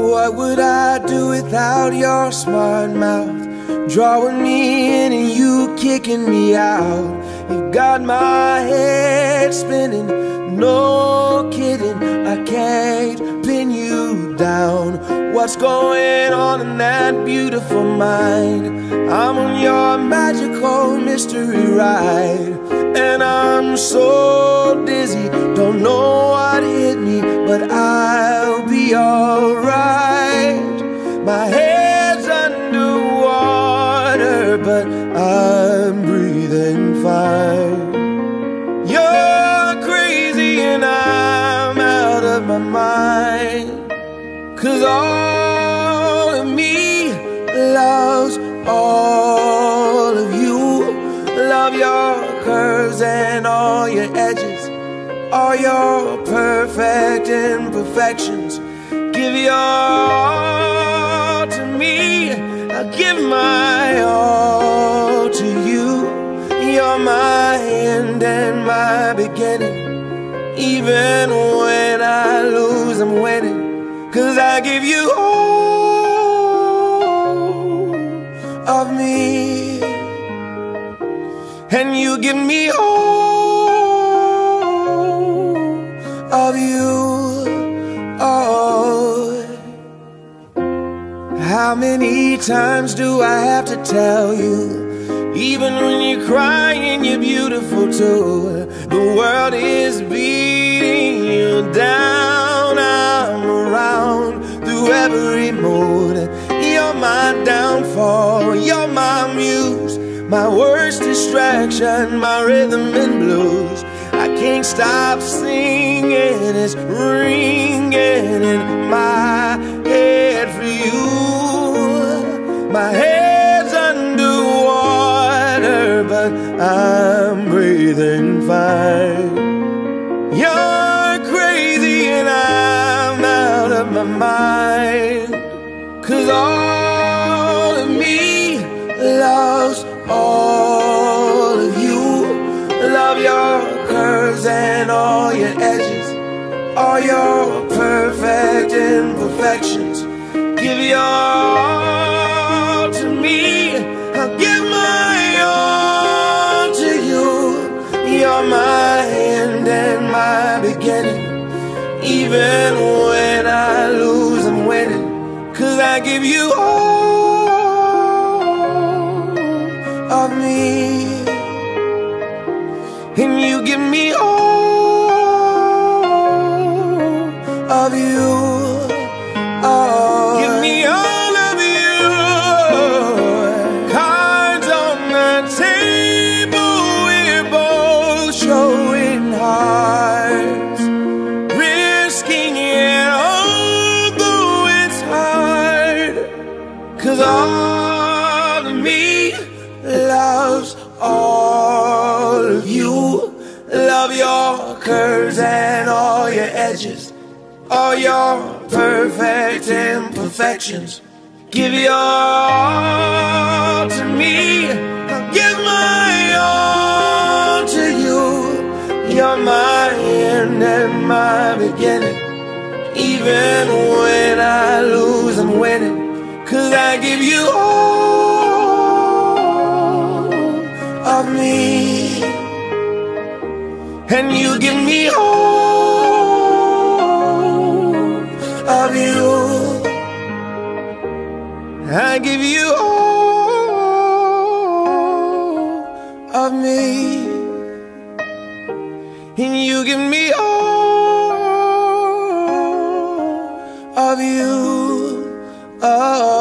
What would I do without your smart mouth? Drawing me in and you kicking me out. You've got my head spinning, no kidding. I can't pin you down. What's going on in that beautiful mind? I'm on your magical mystery ride, and I'm so dizzy, don't know what hit me, but I'll be alright. My head's underwater, but I'm breathing fine. You're crazy and I'm out of my mind, 'cause all of me loves all of you. Love your curves and all your edges, all your perfect imperfections. Give your all to me, I'll give my all to you. You're my end and my beginning. Even when I lose, I'm winning, 'cause I give you all of me, and you give me all of you. Oh, how many times do I have to tell you? Even when you're crying, you're beautiful too. The world is beating you down. I'm around through every mood. You're my downfall, you're my muse, my worst distraction, my rhythm and blues. I can't stop singing, it's ringing in my head for you. My head's underwater, but I'm breathing fine. You're crazy and I'm out of my mind, 'cause all of me loves all of you. Love your curves and all your edges, all your perfect imperfections. Give your all to me, I'll give my all to you. You're my end and my beginning. Even when I lose, I'm winning, 'cause I give you all of me, and you give me all of you. Oh, give me all of you. Cards on the table, we're both showing hearts, risking it although it's hard, 'cause all of me loves all of you. Love your curves and all your edges, all your perfect imperfections. Give your all to me, I'll give my all to you. You're my end and my beginning. Even when I lose, I'm winning, 'cause I give you all of me, and you give me all of you. I give you all of me, and you give me all of you. Oh.